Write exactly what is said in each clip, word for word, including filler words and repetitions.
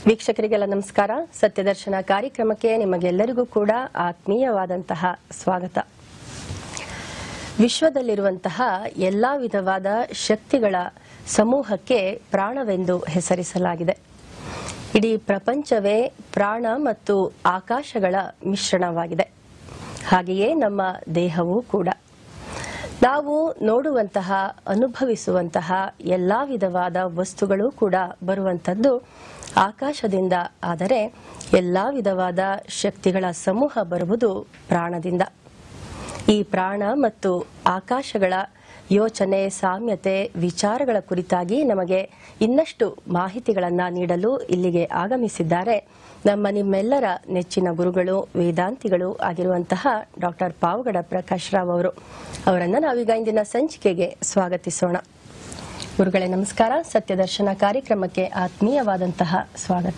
ವೀಕ್ಷಕರಿಗೆಲ್ಲ ನಮಸ್ಕಾರ. ಸತ್ಯ ದರ್ಶನ ಕಾರ್ಯಕ್ರಮಕ್ಕೆ ನಿಮಗೆಲ್ಲರಿಗೂ ಕೂಡ ಆತ್ಮೀಯವಾದಂತಹ ಸ್ವಾಗತ. ವಿಶ್ವದಲ್ಲಿರುವಂತಹ ಎಲ್ಲಾ ವಿಧವಾದ ಶಕ್ತಿಗಳ ಸಮೂಹಕ್ಕೆ ಪ್ರಾಣವೆಂದು ಹೆಸರಿಸಲಾಗಿದೆ. ಇಡೀ ಪ್ರಪಂಚವೇ ಪ್ರಾಣ ಮತ್ತು ಆಕಾಶಗಳ ಮಿಶ್ರಣವಾಗಿದೆ. ಹಾಗೆಯೇ ನಮ್ಮ ದೇಹವೂ ಕೂಡ. ನಾವು ನೋಡುವಂತಹ ಅನುಭವಿಸುವಂತಹ ಎಲ್ಲಾ ವಿಧವಾದ ವಸ್ತುಗಳು ಕೂಡ ಬರುವಂತದ್ದು ಆಕಾಶದಿಂದ. ಆದರೆ ಎಲ್ಲಾ ವಿಧವಾದ ಶಕ್ತಿಗಳ ಸಮೂಹ ಬರುವುದು ಪ್ರಾಣದಿಂದ. ಈ ಪ್ರಾಣ ಮತ್ತು ಆಕಾಶಗಳ ಯೋಚನೆ, ಸಾಮ್ಯತೆ, ವಿಚಾರಗಳ ಕುರಿತಾಗಿ ನಮಗೆ ಇನ್ನಷ್ಟು ಮಾಹಿತಿಗಳನ್ನು ನೀಡಲು ಇಲ್ಲಿಗೆ ಆಗಮಿಸಿದ್ದಾರೆ ನಮ್ಮ ನಿಮ್ಮೆಲ್ಲರ ನೆಚ್ಚಿನ ಗುರುಗಳು, ವೇದಾಂತಿಗಳು ಆಗಿರುವಂತಹ ಡಾಕ್ಟರ್ ಪಾವಗಡ ಪ್ರಕಾಶ್ ರಾವ್ ಅವರು. ಅವರನ್ನು ನಾವೀಗ ಇಂದಿನ ಸಂಚಿಕೆಗೆ ಸ್ವಾಗತಿಸೋಣ. ಗುರುಗಳೇ ನಮಸ್ಕಾರ. ಸತ್ಯ ದರ್ಶನ ಕಾರ್ಯಕ್ರಮಕ್ಕೆ ಆತ್ಮೀಯವಾದಂತಹ ಸ್ವಾಗತ.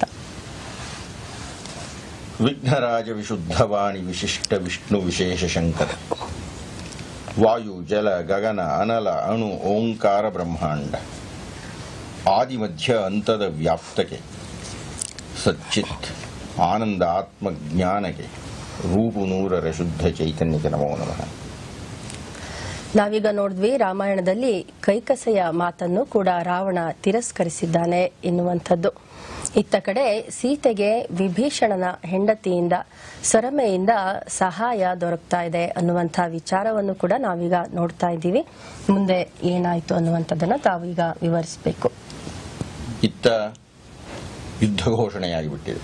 ವಿಘ್ನರಾಜ ವಿಶುದ್ಧವಾಣಿ ವಿಶಿಷ್ಟ ವಿಷ್ಣು ವಿಶೇಷ ಶಂಕರ ವಾಯು ಜಲ ಗಗನ ಅನಲ ಅಣು ಓಂಕಾರ ಬ್ರಹ್ಮಾಂಡ ಆದಿ ಮಧ್ಯ ಅಂತದ ವ್ಯಾಪ್ತಕ್ಕೆ ಸಚ್ಚಿತ್ ಆನಂದ ಆತ್ಮಜ್ಞಾನಕ್ಕೆ ರೂಪು ನೂರರ ಶುದ್ಧ ಚೈತನ್ಯಕ್ಕೆ ನಮೋ ನಮಃ. ನಾವೀಗ ನೋಡಿದ್ವಿ ರಾಮಾಯಣದಲ್ಲಿ ಕೈಕಸೆಯ ಮಾತನ್ನು ಕೂಡ ರಾವಣ ತಿರಸ್ಕರಿಸಿದ್ದಾನೆ ಎನ್ನುವಂಥದ್ದು. ಇತ್ತ ಕಡೆ ಸೀತೆಗೆ ವಿಭೀಷಣನ ಹೆಂಡತಿಯಿಂದ ಸರಮೆಯಿಂದ ಸಹಾಯ ದೊರಕ್ತಾ ಇದೆ ಅನ್ನುವಂಥ ವಿಚಾರವನ್ನು ಕೂಡ ನಾವೀಗ ನೋಡ್ತಾ ಇದ್ದೀವಿ. ಮುಂದೆ ಏನಾಯ್ತು ಅನ್ನುವಂಥದ್ದನ್ನ ತಾವೀಗ ವಿವರಿಸಬೇಕು. ಇತ್ತ ಯುದ್ಧ ಘೋಷಣೆಯಾಗಿಬಿಟ್ಟಿದೆ.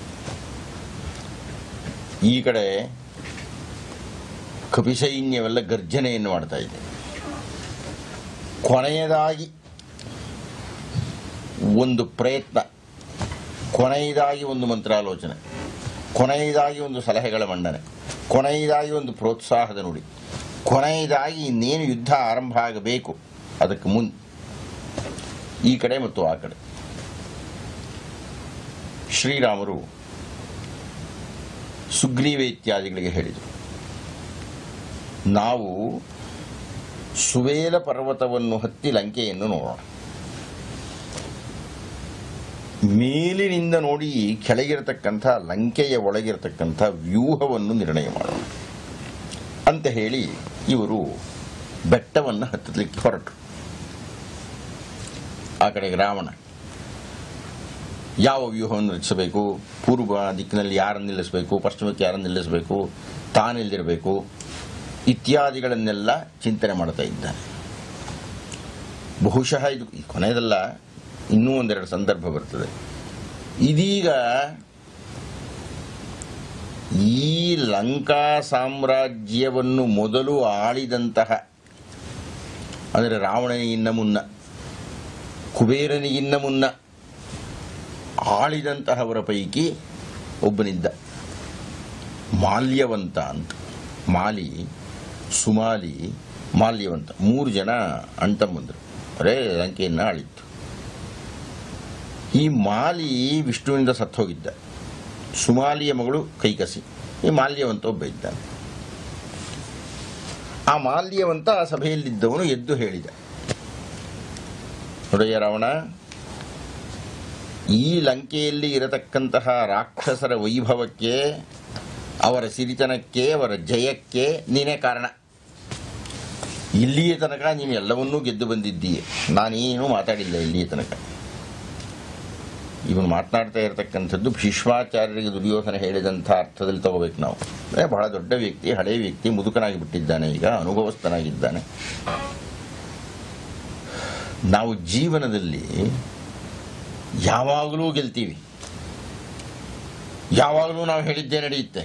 ಈ ಕಡೆ ಕಪಿಸೈನ್ಯವೆಲ್ಲ ಗರ್ಜನೆಯನ್ನು ಮಾಡ್ತಾ ಇದೆ. ಕೊನೆಯದಾಗಿ ಒಂದು ಪ್ರಯತ್ನ, ಕೊನೆಯದಾಗಿ ಒಂದು ಮಂತ್ರಾಲೋಚನೆ, ಕೊನೆಯದಾಗಿ ಒಂದು ಸಲಹೆಗಳ ಮಂಡನೆ, ಕೊನೆಯದಾಗಿ ಒಂದು ಪ್ರೋತ್ಸಾಹದ ನುಡಿ, ಕೊನೆಯದಾಗಿ ಇನ್ನೇನು ಯುದ್ಧ ಆರಂಭ ಆಗಬೇಕು ಅದಕ್ಕೆ ಮುನ್ ಈ ಕಡೆ ಮತ್ತು ಆ ಕಡೆ ಶ್ರೀರಾಮರು ಸುಗ್ರೀವ ಇತ್ಯಾದಿಗಳಿಗೆ ಹೇಳಿದರು, ನಾವು ಸುವೇಲ ಪರ್ವತವನ್ನು ಹತ್ತಿ ಲಂಕೆಯನ್ನು ನೋಡೋಣ. ಮೇಲಿನಿಂದ ನೋಡಿ ಕೆಳಗಿರತಕ್ಕಂಥ ಲಂಕೆಯ ಒಳಗಿರತಕ್ಕಂಥ ವ್ಯೂಹವನ್ನು ನಿರ್ಣಯ ಮಾಡೋಣ ಅಂತ ಹೇಳಿ ಇವರು ಬೆಟ್ಟವನ್ನು ಹತ್ತಲಿಕ್ಕೆ ಹೊರಟರು. ಆ ಕಡೆಗೆ ರಾವಣ ಯಾವ ವ್ಯೂಹವನ್ನು ರಚಿಸಬೇಕು, ಪೂರ್ವ ದಿಕ್ಕಿನಲ್ಲಿ ಯಾರನ್ನು ನಿಲ್ಲಿಸಬೇಕು, ಪಶ್ಚಿಮಕ್ಕೆ ಯಾರನ್ನು ನಿಲ್ಲಿಸಬೇಕು, ತಾನೆಲ್ಲಿರಬೇಕು ಇತ್ಯಾದಿಗಳನ್ನೆಲ್ಲ ಚಿಂತನೆ ಮಾಡ್ತಾ ಇದ್ದಾನೆ. ಬಹುಶಃ ಇದು ಕೊನೆಯದಲ್ಲ, ಇನ್ನೂ ಒಂದೆರಡು ಸಂದರ್ಭ ಬರ್ತದೆ. ಇದೀಗ ಈ ಲಂಕಾ ಸಾಮ್ರಾಜ್ಯವನ್ನು ಮೊದಲು ಆಳಿದಂತಹ, ಅಂದರೆ ರಾವಣನಿಗಿನ್ನ ಮುನ್ನ, ಕುಬೇರನಿಗಿನ್ನ ಮುನ್ನ ಆಳಿದಂತಹವರ ಪೈಕಿ ಒಬ್ಬನಿದ್ದ, ಮಾಲ್ಯವಂತ ಅಂತ. ಮಾಲಿ, ಸುಮಾಲಿ, ಮಾಲ್ಯವಂತ ಮೂರು ಜನ ಅಣ್ತಮ್ಮಂದರು ಅರೇ ಲಂಕೆಯನ್ನು ಆಳಿತ್ತು. ಈ ಮಾಲಿ ವಿಷ್ಣುವಿನಿಂದ ಸತ್ತು ಹೋಗಿದ್ದ. ಸುಮಾಲಿಯ ಮಗಳು ಕೈಕಸಿ, ಈ ಮಾಲ್ಯವಂತ ಒಬ್ಬ ಇದ್ದಾನೆ. ಆ ಮಾಲ್ಯವಂತ ಆ ಸಭೆಯಲ್ಲಿದ್ದವನು ಎದ್ದು ಹೇಳಿದ, ನೋಡಯ್ಯ ರಾವಣ, ಈ ಲಂಕೆಯಲ್ಲಿ ಇರತಕ್ಕಂತಹ ರಾಕ್ಷಸರ ವೈಭವಕ್ಕೆ, ಅವರ ಸಿರಿತನಕ್ಕೆ, ಅವರ ಜಯಕ್ಕೆ ನೀನೇ ಕಾರಣ. ಇಲ್ಲಿಯ ತನಕ ನೀನು ಎಲ್ಲವನ್ನೂ ಗೆದ್ದು ಬಂದಿದ್ದೀಯ, ನಾನೇನೂ ಮಾತಾಡಿಲ್ಲ ಇಲ್ಲಿಯ ತನಕ. ಇವನು ಮಾತನಾಡ್ತಾ ಇರತಕ್ಕಂಥದ್ದು ಭೀಷ್ಮಾಚಾರ್ಯರಿಗೆ ದುರ್ಯೋಧನ ಹೇಳಿದಂಥ ಅರ್ಥದಲ್ಲಿ ತಗೋಬೇಕು ನಾವು. ಅಂದರೆ ಬಹಳ ದೊಡ್ಡ ವ್ಯಕ್ತಿ, ಹಳೆಯ ವ್ಯಕ್ತಿ, ಮುದುಕನಾಗಿ ಬಿಟ್ಟಿದ್ದಾನೆ, ಈಗ ಅನುಭವಸ್ಥನಾಗಿದ್ದಾನೆ. ನಾವು ಜೀವನದಲ್ಲಿ ಯಾವಾಗಲೂ ಗೆಲ್ತೀವಿ, ಯಾವಾಗಲೂ ನಾವು ಹೇಳಿದ್ದೇ ನಡೆಯುತ್ತೆ,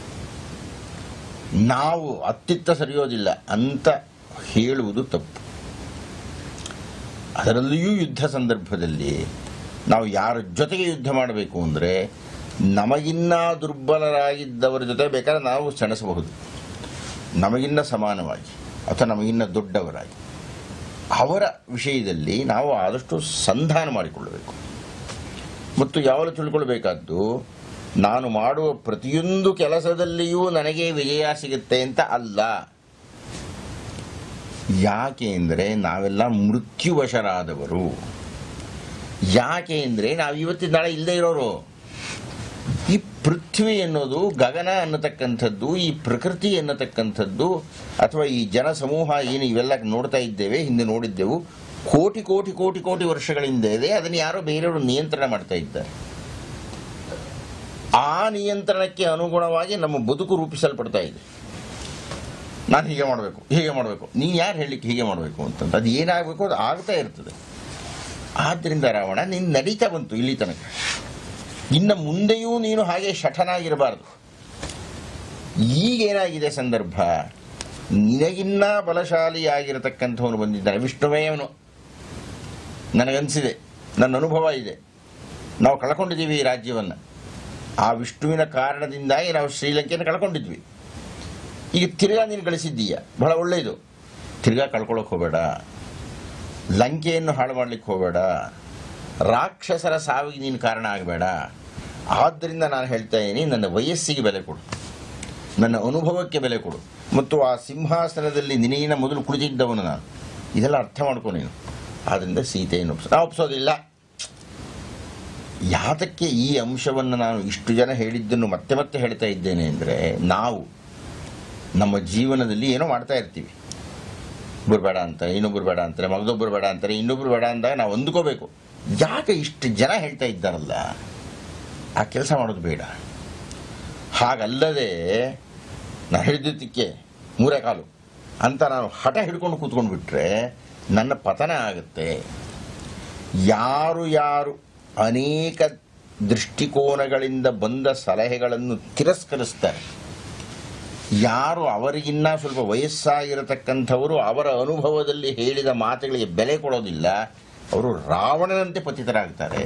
ನಾವು ಅತ್ತಿತ್ತ ಸರಿಯೋದಿಲ್ಲ ಅಂತ ಹೇಳುವುದು ತಪ್ಪು. ಅದರಲ್ಲಿಯೂ ಯುದ್ಧ ಸಂದರ್ಭದಲ್ಲಿ ನಾವು ಯಾರ ಜೊತೆಗೆ ಯುದ್ಧ ಮಾಡಬೇಕು ಅಂದರೆ, ನಮಗಿನ್ನ ದುರ್ಬಲರಾಗಿದ್ದವರ ಜೊತೆ ಬೇಕಾದ್ರೆ ನಾವು ಸೆಣಸಬಹುದು, ನಮಗಿನ್ನ ಸಮಾನವಾಗಿ ಅಥವಾ ನಮಗಿನ್ನ ದೊಡ್ಡವರಾಗಿ. ಅವರ ವಿಷಯದಲ್ಲಿ ನಾವು ಆದಷ್ಟು ಸಂಧಾನ ಮಾಡಿಕೊಳ್ಳಬೇಕು. ಮತ್ತು ಯಾವಾಗಲೂ ತಿಳ್ಕೊಳ್ಬೇಕಾದ್ದು, ನಾನು ಮಾಡುವ ಪ್ರತಿಯೊಂದು ಕೆಲಸದಲ್ಲಿಯೂ ನನಗೆ ವಿಜಯ ಸಿಗುತ್ತೆ ಅಂತ ಅಲ್ಲ. ಯಾಕೆ ಅಂದರೆ ನಾವೆಲ್ಲ ಮೃತ್ಯುವಶರಾದವರು. ಯಾಕೆ ಅಂದರೆ ನಾವು ಇವತ್ತಿನ ನಾಳೆ ಇಲ್ಲದೆ ಇರೋರು. ಈ ಪೃಥ್ವಿ ಎನ್ನುವುದು ಗಗನ ಅನ್ನತಕ್ಕಂಥದ್ದು, ಈ ಪ್ರಕೃತಿ ಎನ್ನತಕ್ಕಂಥದ್ದು, ಅಥವಾ ಈ ಜನ ಸಮೂಹ ಏನು ಇವೆಲ್ಲ ನೋಡ್ತಾ ಇದ್ದೇವೆ, ಹಿಂದೆ ನೋಡಿದ್ದೆವು, ಕೋಟಿ ಕೋಟಿ ಕೋಟಿ ಕೋಟಿ ವರ್ಷಗಳಿಂದ ಇದೆ. ಅದನ್ನು ಯಾರೋ ಬೇರೆಯವರು ನಿಯಂತ್ರಣ ಮಾಡ್ತಾ ಇದ್ದಾರೆ. ಆ ನಿಯಂತ್ರಣಕ್ಕೆ ಅನುಗುಣವಾಗಿ ನಮ್ಮ ಬದುಕು ರೂಪಿಸಲ್ಪಡ್ತಾ ಇದೆ. ನಾನು ಹೀಗೆ ಮಾಡಬೇಕು, ಹೀಗೆ ಮಾಡಬೇಕು, ನೀನು ಯಾರು ಹೇಳಲಿಕ್ಕೆ ಹೀಗೆ ಮಾಡಬೇಕು ಅಂತಂತ, ಅದು ಏನಾಗಬೇಕು ಅದು ಆಗ್ತಾ ಇರ್ತದೆ. ಆದ್ದರಿಂದ ರಾವಣ, ನೀನು ನಡೀತಾ ಬಂತು ಇಲ್ಲಿ ತನಕ, ಇನ್ನು ಮುಂದೆಯೂ ನೀನು ಹಾಗೆ ಶಠನಾಗಿರಬಾರ್ದು. ಈಗೇನಾಗಿದೆ ಸಂದರ್ಭ, ನಿನಗಿನ್ನ ಬಲಶಾಲಿಯಾಗಿರತಕ್ಕಂಥವನು ಬಂದಿದ್ದಾನೆ, ವಿಷ್ಣುವೇ ಅವನು. ನನಗನ್ಸಿದೆ, ನನ್ನ ಅನುಭವ ಇದೆ, ನಾವು ಕಳ್ಕೊಂಡಿದ್ದೀವಿ ಈ ರಾಜ್ಯವನ್ನು. ಆ ವಿಷ್ಣುವಿನ ಕಾರಣದಿಂದಾಗಿ ನಾವು ಶ್ರೀಲಂಕೆಯನ್ನು ಕಳ್ಕೊಂಡಿದ್ವಿ. ಈಗ ತಿರ್ಗಾ ನೀನು ಗಳಿಸಿದ್ದೀಯ, ಬಹಳ ಒಳ್ಳೆಯದು. ತಿರ್ಗಾ ಕಳ್ಕೊಳ್ಳೋಕೆ ಹೋಗಬೇಡ, ಲಂಕೆಯನ್ನು ಹಾಳು ಮಾಡಲಿಕ್ಕೆ ಹೋಗಬೇಡ, ರಾಕ್ಷಸರ ಸಾವಿಗೆ ನೀನು ಕಾರಣ ಆಗಬೇಡ. ಆದ್ದರಿಂದ ನಾನು ಹೇಳ್ತಾ ಇದ್ದೀನಿ, ನನ್ನ ವಯಸ್ಸಿಗೆ ಬೆಲೆ ಕೊಡು, ನನ್ನ ಅನುಭವಕ್ಕೆ ಬೆಲೆ ಕೊಡು, ಮತ್ತು ಆ ಸಿಂಹಾಸನದಲ್ಲಿ ನಿನಗಿನ ಮೊದಲು ಕುಳಿತಿದ್ದವನು ನಾನು. ಇದೆಲ್ಲ ಅರ್ಥ ಮಾಡ್ಕೊ ನೀನು. ಆದ್ದರಿಂದ ಸೀತೆಯನ್ನು ಒಪ್ಸ ನಾವು ಒಪ್ಸೋದಿಲ್ಲ. ಯಾತಕ್ಕೆ ಈ ಅಂಶವನ್ನು ನಾನು ಇಷ್ಟು ಜನ ಹೇಳಿದ್ದನ್ನು ಮತ್ತೆ ಮತ್ತೆ ಹೇಳ್ತಾ ಇದ್ದೇನೆ ಅಂದರೆ, ನಾವು ನಮ್ಮ ಜೀವನದಲ್ಲಿ ಏನೋ ಮಾಡ್ತಾ ಇರ್ತೀವಿ. ಒಬ್ಬರು ಬೇಡ ಅಂತಾರೆ, ಇನ್ನೊಬ್ಬರು ಬೇಡ ಅಂತಾರೆ, ಮಗದೊಬ್ಬರು ಬೇಡ ಅಂತಾರೆ, ಇನ್ನೊಬ್ಬರು ಬೇಡ ಅಂದಾಗ ನಾವು ಹೊಂದ್ಕೋಬೇಕು. ಯಾಕೆ ಇಷ್ಟು ಜನ ಹೇಳ್ತಾ ಇದ್ದಾರಲ್ಲ, ಆ ಕೆಲಸ ಮಾಡೋದು ಬೇಡ. ಹಾಗಲ್ಲದೆ ನಾನು ಹೇಳಿದ್ದಕ್ಕೆ ಮೂರೇ ಕಾಲು ಅಂತ ನಾನು ಹಠ ಹಿಡ್ಕೊಂಡು ಕೂತ್ಕೊಂಡು ಬಿಟ್ರೆ ನನ್ನ ಪತನ ಆಗುತ್ತೆ. ಯಾರು ಯಾರು ಅನೇಕ ದೃಷ್ಟಿಕೋನಗಳಿಂದ ಬಂದ ಸಲಹೆಗಳನ್ನು ತಿರಸ್ಕರಿಸ್ತಾರೆ, ಯಾರು ಅವರಿಗಿನ್ನ ಸ್ವಲ್ಪ ವಯಸ್ಸಾಗಿರತಕ್ಕಂಥವರು ಅವರ ಅನುಭವದಲ್ಲಿ ಹೇಳಿದ ಮಾತುಗಳಿಗೆ ಬೆಲೆ ಕೊಡೋದಿಲ್ಲ, ಅವರು ರಾವಣನಂತೆ ಪತಿತರಾಗ್ತಾರೆ.